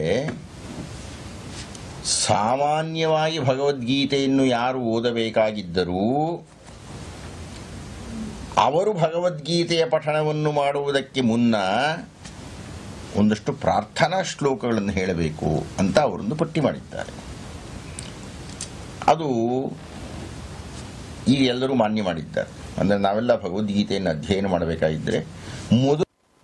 ಸಾಮಾನ್ಯವಾಗಿ ಭಗವದ್ಗೀತೆಯನ್ನು ಯಾರು ಓದಬೇಕಾಗಿದ್ದರೂ ಅವರು ಭಗವದ್ಗೀತೆಯ ಪಠಣವನ್ನು ಮಾಡುವುದಕ್ಕೆ ಮುನ್ನ ಒಂದಷ್ಟು ಪ್ರಾರ್ಥನಾ ಶ್ಲೋಕಗಳನ್ನು ಹೇಳಬೇಕು ಅಂತ ಅವರೊಂದು ಪಟ್ಟಿ ಮಾಡಿದ್ದಾರೆ. ಅದು ಈಗ ಎಲ್ಲರೂ ಮಾನ್ಯ ಮಾಡಿದ್ದಾರೆ. ಅಂದರೆ ನಾವೆಲ್ಲ ಭಗವದ್ಗೀತೆಯನ್ನು ಅಧ್ಯಯನ ಮಾಡಬೇಕಾಗಿದ್ದರೆ ಮೊದಲು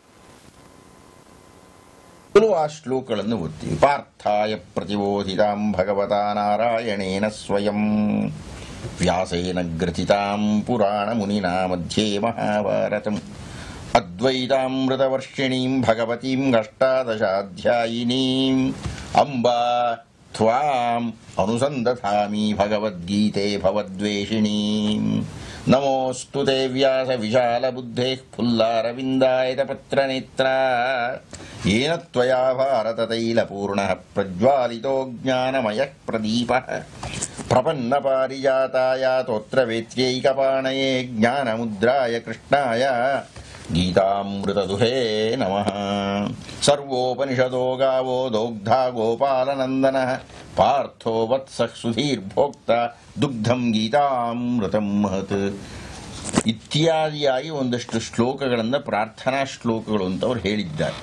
ಆ ಶ್ಲೋಕಗಳನ್ನು ಓದ್ತೀವಿ. ಪಾರ್ಥಾಯ ಪ್ರತಿಬೋಧಿತಾಂ ಭಗವತಾ ನಾರಾಯಣೇನ ಸ್ವಯಂ ವ್ಯಾಸೇನ ಗ್ರಥಿತಾಂ ಪುರಾಣ ಮುನಿನಾ ಮಧ್ಯೆ ಮಹಾಭಾರತಂ ಅದ್ವೈತಾಮೃತವರ್ಷಿಣೀಂ ಭಗವತೀಂ ಅಷ್ಟಾದಶಾಧ್ಯಾಯಿನೀಂ ಅಂಬಾ ತ್ವಾಂ ಅನುಸಂದಧಾಮಿ ಭಗವದ್ಗೀತೆ ಭವದ್ವೇಷಿಣೀಂ ನಮೋಸ್ತು ತೇ ವ್ಯಾಸ ವಿಶಾಲ ಬುದ್ಧೇ ಫುಲ್ಲಾರವಿಂದಾಯತ ಪತ್ರನೇತ್ರ ಯೇನ ತ್ವಯಾ ಭಾರತ ತೈಲಪೂರ್ಣಃ ಪ್ರಜ್ವಾಲಿತೋ ಜ್ಞಾನಮಯಃ ಪ್ರದೀಪಃ ಪ್ರಪನ್ನ ಪಾರಿಜಾತಾಯ ತೋತ್ರವೇತ್ಯೈಕಪಾಣಯೇ ಜ್ಞಾನಮುದ್ರಾಯ ಕೃಷ್ಣಾಯ ಗೀತಾಮೃತದುಹೇ ನಮಃ. ಸರ್ವೋಪನಿಷದೋ ಗಾವೋ ದೋಗ್ಧಾ ಗೋಪಾಲನಂದನಃ ಪಾರ್ಥೋ ವತ್ಸಃ ಸುಧೀರ್ಭೋಕ್ತ ದುಗ್ಧಂ ಗೀತಾಮೃತಂ ಮಹತ್ ಇತ್ಯಾದಿಯಾಗಿ ಒಂದಷ್ಟು ಶ್ಲೋಕಗಳನ್ನು ಪ್ರಾರ್ಥನಾ ಶ್ಲೋಕಗಳು ಅಂತ ಅವರು ಹೇಳಿದ್ದಾರೆ.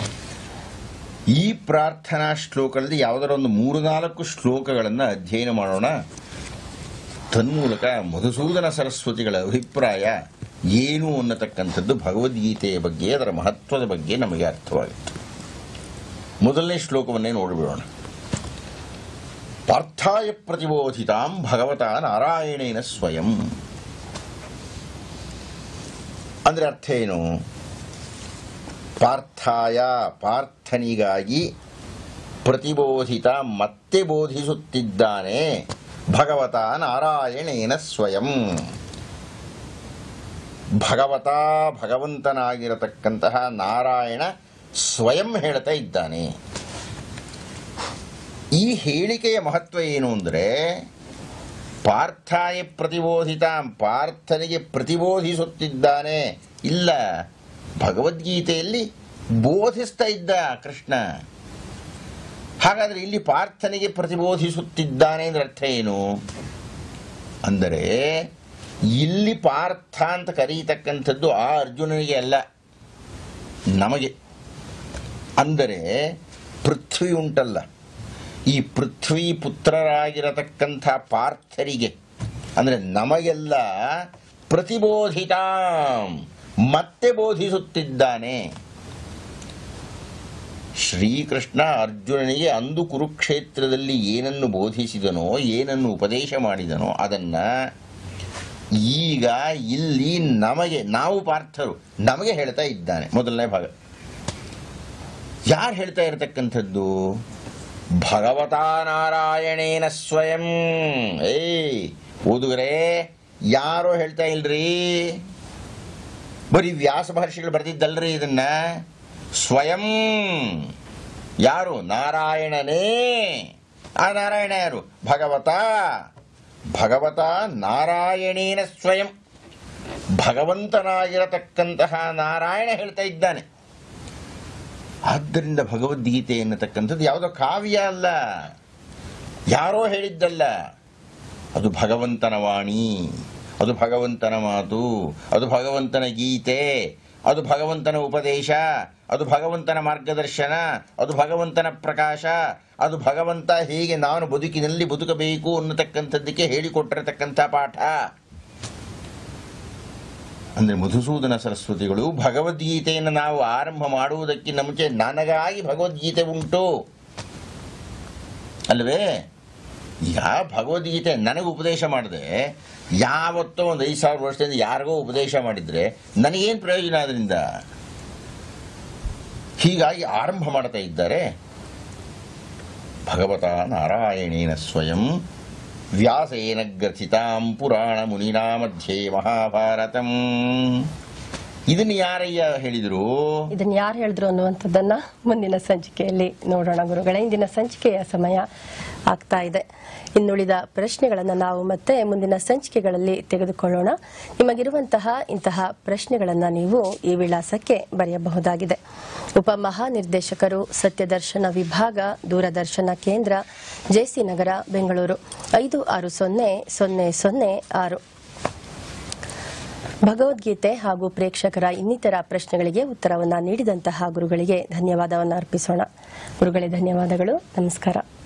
ಈ ಪ್ರಾರ್ಥನಾ ಶ್ಲೋಕಗಳಲ್ಲಿ ಯಾವುದರ ಒಂದು ಮೂರು ನಾಲ್ಕು ಶ್ಲೋಕಗಳನ್ನು ಅಧ್ಯಯನ ಮಾಡೋಣ. ತನ್ಮೂಲಕ ಮಧುಸೂದನ ಸರಸ್ವತಿಗಳ ಅಭಿಪ್ರಾಯ ಏನು ಅನ್ನತಕ್ಕಂಥದ್ದು ಭಗವದ್ಗೀತೆಯ ಬಗ್ಗೆ, ಅದರ ಮಹತ್ವದ ಬಗ್ಗೆ ನಮಗೆ ಅರ್ಥವಾಗುತ್ತೆ. ಮೊದಲನೇ ಶ್ಲೋಕವನ್ನೇ ನೋಡಿಬಿಡೋಣ. ಪಾರ್ಥಾಯ ಪ್ರತಿಬೋಧಿತಾಂ ಭಗವತಾ ನಾರಾಯಣೇನ ಸ್ವಯಂ ಅಂದರೆ ಅರ್ಥ ಏನು? ಪಾರ್ಥಾಯ ಪಾರ್ಥನಿಗಾಗಿ, ಪ್ರತಿಬೋಧಿತ ಮತ್ತೆ ಬೋಧಿಸುತ್ತಿದ್ದಾನೆ, ಭಗವತಾ ನಾರಾಯಣೇನ ಸ್ವಯಂ ಭಗವತ ಭಗವಂತನಾಗಿರತಕ್ಕಂತಹ ನಾರಾಯಣ ಸ್ವಯಂ ಹೇಳ್ತಾ ಇದ್ದಾನೆ. ಈ ಹೇಳಿಕೆಯ ಮಹತ್ವ ಏನು ಅಂದರೆ, ಪಾರ್ಥಾಯ ಪ್ರತಿಬೋಧಿತ ಪಾರ್ಥನಿಗೆ ಪ್ರತಿಬೋಧಿಸುತ್ತಿದ್ದಾನೆ ಇಲ್ಲ, ಭಗವದ್ಗೀತೆಯಲ್ಲಿ ಬೋಧಿಸ್ತಾ ಇದ್ದ ಕೃಷ್ಣ. ಹಾಗಾದರೆ ಇಲ್ಲಿ ಪಾರ್ಥನಿಗೆ ಪ್ರತಿಬೋಧಿಸುತ್ತಿದ್ದಾನೆ ಅಂದರೆ ಅರ್ಥ ಏನು? ಅಂದರೆ ಇಲ್ಲಿ ಪಾರ್ಥ ಅಂತ ಕರೀತಕ್ಕಂಥದ್ದು ಆ ಅರ್ಜುನನಿಗೆ ಅಲ್ಲ, ನಮಗೆ. ಅಂದರೆ ಪೃಥ್ವಿ ಉಂಟಲ್ಲ, ಈ ಪೃಥ್ವಿ ಪುತ್ರರಾಗಿರತಕ್ಕಂಥ ಪಾರ್ಥರಿಗೆ ಅಂದರೆ ನಮಗೆಲ್ಲ ಪ್ರತಿಬೋಧಿತ ಮತ್ತೆ ಬೋಧಿಸುತ್ತಿದ್ದಾನೆ. ಶ್ರೀಕೃಷ್ಣ ಅರ್ಜುನನಿಗೆ ಅಂದು ಕುರುಕ್ಷೇತ್ರದಲ್ಲಿ ಏನನ್ನು ಬೋಧಿಸಿದನೋ, ಏನನ್ನು ಉಪದೇಶ ಮಾಡಿದನೋ ಅದನ್ನು ಈಗ ಇಲ್ಲಿ ನಮಗೆ, ನಾವು ಪಾರ್ಥರು, ನಮಗೆ ಹೇಳ್ತಾ ಇದ್ದಾನೆ. ಮೊದಲನೇ ಭಾಗ ಯಾರು ಹೇಳ್ತಾ ಇರತಕ್ಕಂಥದ್ದು? ಭಗವತಾ ನಾರಾಯಣೇನ ಸ್ವಯಂ. ಏ ಓದುಗರೇ, ಯಾರೋ ಹೇಳ್ತಾ ಇಲ್ರಿ, ಬರೀ ವ್ಯಾಸ ಮಹರ್ಷಿಗಳು ಬರೆದಿದ್ದಲ್ರಿ ಇದನ್ನ. ಸ್ವಯಂ ಯಾರು? ನಾರಾಯಣನೇ. ಆ ನಾರಾಯಣ ಯಾರು? ಭಗವತ. ಭಗವತ ನಾರಾಯಣೇನ ಸ್ವಯಂ, ಭಗವಂತನಾಗಿರತಕ್ಕಂತಹ ನಾರಾಯಣ ಹೇಳ್ತಾ ಇದ್ದಾನೆ. ಆದ್ದರಿಂದ ಭಗವದ್ಗೀತೆ ಎನ್ನತಕ್ಕಂಥದ್ದು ಯಾವುದೋ ಕಾವ್ಯ ಅಲ್ಲ, ಯಾರೋ ಹೇಳಿದ್ದಲ್ಲ. ಅದು ಭಗವಂತನ ವಾಣಿ, ಅದು ಭಗವಂತನ ಮಾತು, ಅದು ಭಗವಂತನ ಗೀತೆ, ಅದು ಭಗವಂತನ ಉಪದೇಶ, ಅದು ಭಗವಂತನ ಮಾರ್ಗದರ್ಶನ, ಅದು ಭಗವಂತನ ಪ್ರಕಾಶ, ಅದು ಭಗವಂತ ಹೇಗೆ ನಾನು ಬದುಕಿನಲ್ಲಿ ಬದುಕಬೇಕು ಅನ್ನತಕ್ಕಂಥದ್ದಕ್ಕೆ ಹೇಳಿಕೊಟ್ಟಿರತಕ್ಕಂಥ ಪಾಠ. ಅಂದರೆ ಮಧುಸೂದನ ಸರಸ್ವತಿಗಳು ಭಗವದ್ಗೀತೆಯನ್ನು ನಾವು ಆರಂಭ ಮಾಡುವುದಕ್ಕಿಂತ ಮುಂಚೆ ನನಗಾಗಿ ಭಗವದ್ಗೀತೆ ಉಂಟು ಅಲ್ವೇ? ಈಗ ಭಗವದ್ಗೀತೆ ನನಗೆ ಉಪದೇಶ ಮಾಡಿದೆ, ಯಾವತ್ತೋ ಒಂದು ಐದು ಸಾವಿರ ವರ್ಷದಿಂದ ಯಾರಿಗೋ ಉಪದೇಶ ಮಾಡಿದರೆ ನನಗೇನು ಪ್ರಯೋಜನ ಅದರಿಂದ? ಹೀಗಾಗಿ ಆರಂಭ ಮಾಡ್ತಾ ಇದ್ದಾರೆ. ಭಗವತ ನಾರಾಯಣೇನ ಸ್ವಯಂ ವ್ಯಾಸೇನ ಗ್ರಥಿತಾಂ ಪುರಾಣ ಮುನಿನಾ ಮಧ್ಯೆ ಮಹಾಭಾರತಂ. ಇದನ್ನು ಯಾರಯ್ಯ ಹೇಳಿದರು? ಇದನ್ನು ಯಾರು ಹೇಳಿದ್ರು ಅನ್ನುವಂಥದ್ದನ್ನ ಮುಂದಿನ ಸಂಚಿಕೆಯಲ್ಲಿ ನೋಡೋಣ ಗುರುಗಳೇ. ಇಂದಿನ ಸಂಚಿಕೆಯ ಸಮಯ ಆಗ್ತಾ ಇದೆ. ಇನ್ನುಳಿದ ಪ್ರಶ್ನೆಗಳನ್ನು ನಾವು ಮತ್ತೆ ಮುಂದಿನ ಸಂಚಿಕೆಗಳಲ್ಲಿ ತೆಗೆದುಕೊಳ್ಳೋಣ. ನಿಮಗಿರುವಂತಹ ಇಂತಹ ಪ್ರಶ್ನೆಗಳನ್ನು ನೀವು ಈ ವಿಳಾಸಕ್ಕೆ ಬರೆಯಬಹುದಾಗಿದೆ. ಉಪಮಹಾನಿರ್ದೇಶಕರು, ಸತ್ಯ ದರ್ಶನ ವಿಭಾಗ, ದೂರದರ್ಶನ ಕೇಂದ್ರ, ಜೆಸಿ ನಗರ, ಬೆಂಗಳೂರು ಐದು ಆರು ಸೊನ್ನೆ ಸೊನ್ನೆ ಸೊನ್ನೆ ಆರು. ಭಗವದ್ಗೀತೆ ಹಾಗೂ ಪ್ರೇಕ್ಷಕರ ಇನ್ನಿತರ ಪ್ರಶ್ನೆಗಳಿಗೆ ಉತ್ತರವನ್ನು ನೀಡಿದಂತಹ ಗುರುಗಳಿಗೆ ಧನ್ಯವಾದವನ್ನು ಅರ್ಪಿಸೋಣ. ಗುರುಗಳೇ ಧನ್ಯವಾದಗಳು. ನಮಸ್ಕಾರ.